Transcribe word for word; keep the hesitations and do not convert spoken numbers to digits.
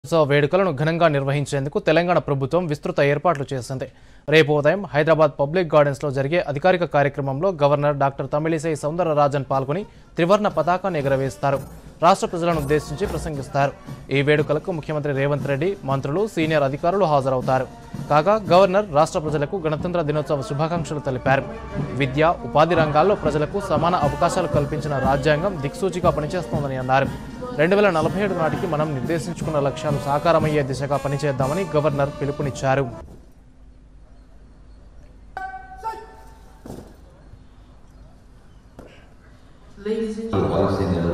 ఉత్సవ వేడుకలను ఘనంగా నిర్వహించేందుకు తెలంగాణ ప్రభుత్వం విస్తృత ఏర్పాట్లు చేసింది. రేపు ఉదయం హైదరాబాద్ పబ్లిక్ గార్డెన్స్ లో జరిగే అధికారిక కార్యక్రమంలో గవర్నర్ డాక్టర్ తమిళిసై సౌందరరాజన్ పాల్గొని త్రివర్ణ పతాకాన్ని ఎగురవేస్తారు. రాష్ట్ర ప్రజలను ఉద్దేశించి ప్రసంగిస్తారు. ఈ వేడుకలకు ముఖ్యమంత్రి రేవంత్ రెడ్డి, మంత్రులు, సీనియర్ అధికారులు హాజరవుతారు. కాగా గవర్నర్ రాష్ట్ర ప్రజలకు గణతంత్ర దినోత్సవ శుభాకాంక్షలు తెలిపారు. విద్య, ఉపాధి రంగాల్లో ప్రజలకు సమాన అవకాశాలు కల్పించిన రాజ్యాంగం దిక్సూచిగా పనిచేస్తోందని అన్నారు. రెండు వేల నలభై ఏడు నాటికి మనం నిర్దేశించుకున్న లక్ష్యాలు సాకారమయ్యే దిశగా పనిచేద్దామని గవర్నర్ పిలుపునిచ్చారు. Ladies and gentlemen.